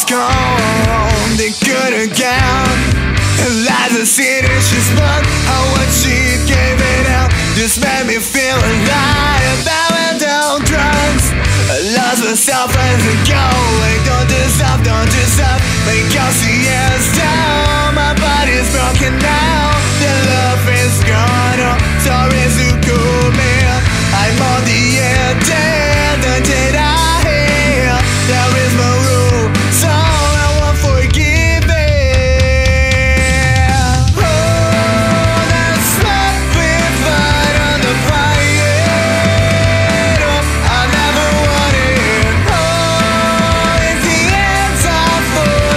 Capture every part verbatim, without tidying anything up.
gone, they couldn't count. Like the city she's born, how what she gave it out just made me feel alive. Bowing down drugs, I lost myself as I go. Like don't you stop, don't you stop, because the air's down. My body's broken now, the love is gone. Oh, sorry to go, man. I'm on the edge, and the dead I hear. There is no rule, so I won't forgive it. Oh, that smoke we fight on the fire. Oh, I never wanted. Oh, it's the answer for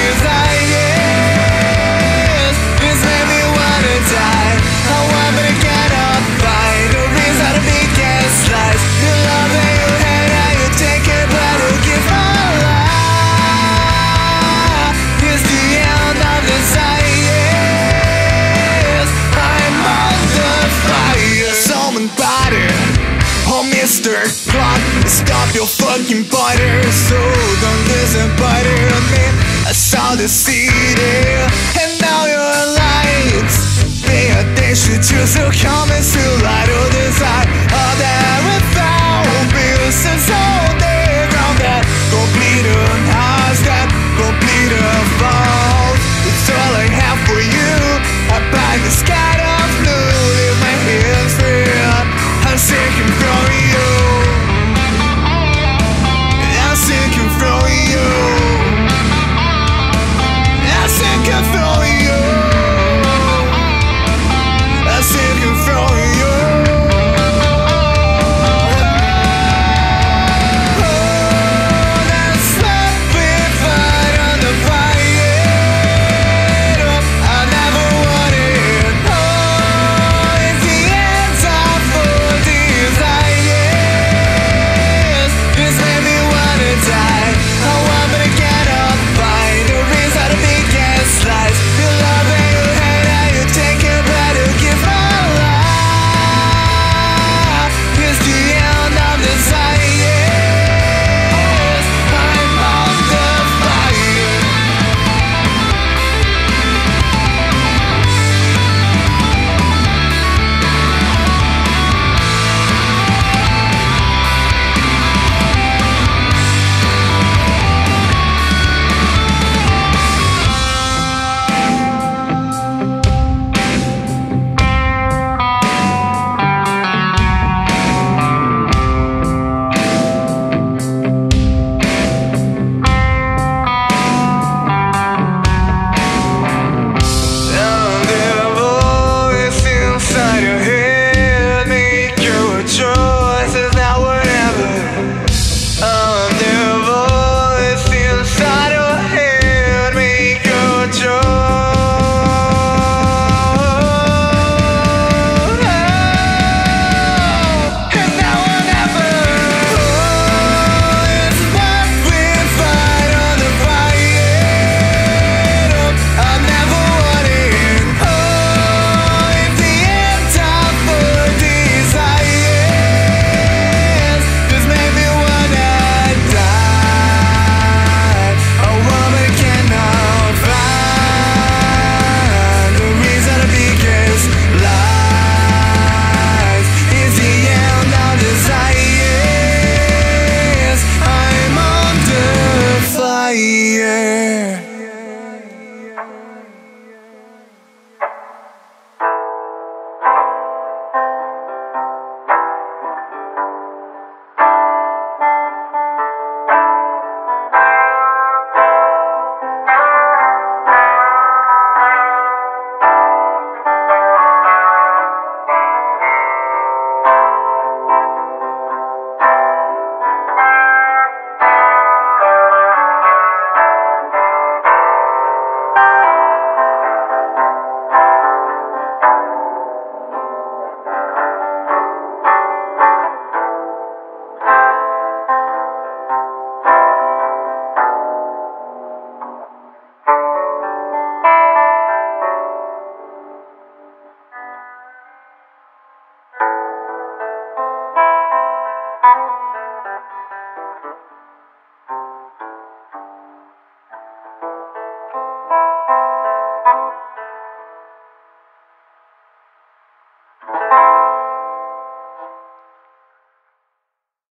desires. This made me wanna die. I want me to get up, fight. The reason to be gaslight. The love that you had, how you take it, but who gives my life? It's the end of desires. I'm on the fire. Someone body, oh Mister Clock, stop your fucking body. So don't listen, body on me. I saw the city, and now you're lights. Pay attention to the comments to light.